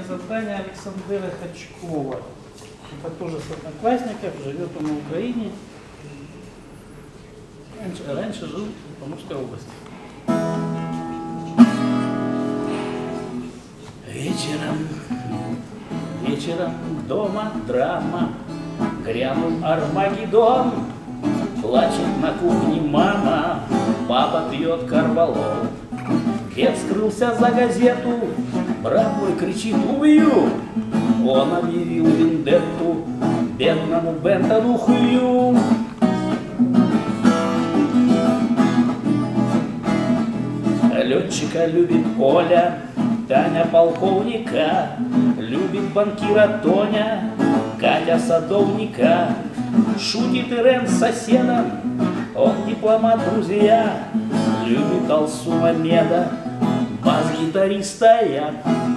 задание Александра Хачкова. Это тоже с одноклассников, живет он на Украине. Раньше жил в Амурской области. Вечером дома драма, грянул Армагеддон. Плачет на кухне мама, папа пьет корвалол. Дед скрылся за газету, брат мой кричит: убью! Он объявил вендетту бедному Бентону Хью. Летчика любит Оля, Таня полковника, любит банкира Тоня, Катя садовника. Шутит Ирен с соседом, он дипломат, друзья, любит Алсу Мамеда, бас-гитариста я.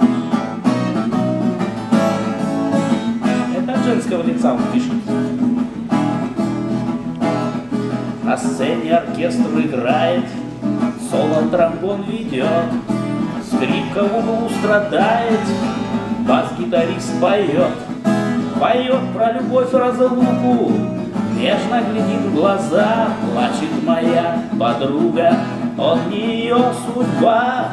Это от женского лица он пишет. На сцене оркестр играет, соло тромбон ведет, скрипка в углу страдает, бас-гитарист поет. Поет про любовь, разлуку, нежно глядит в глаза, плачет моя подруга, он не ее судьба.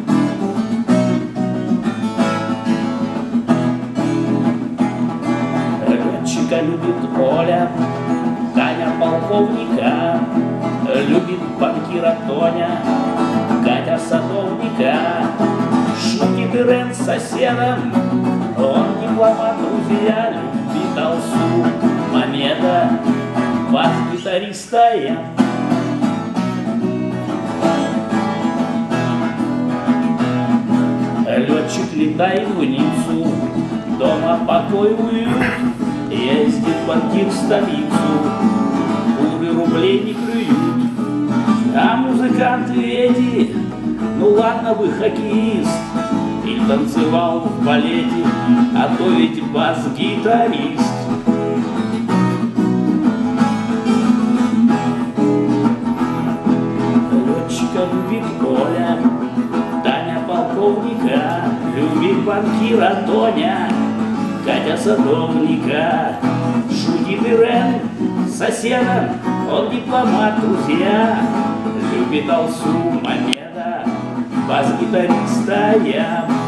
Летчика любит Оля, Таня полковника, любит банкира Тоня, Катя садовника. Шутит Ирен с соседом, он дипломат, друзья, любит Алсу Мамеда, бас-гитариста я. Летчик летает в Ниццу, дома покой уют, ездит банкир в столицу, пуды рублей не клюют. А музыканты эти, ну ладно бы хоккеист, и танцевал в балете, а то ведь бас-гитарист. Летчика любит Оля, Таня полковника, любит банкира Тоня, Катя садовника. Шутит Ирен с соседом, он дипломат, друзья, любит Алсу Мамеда, бас-гитариста я.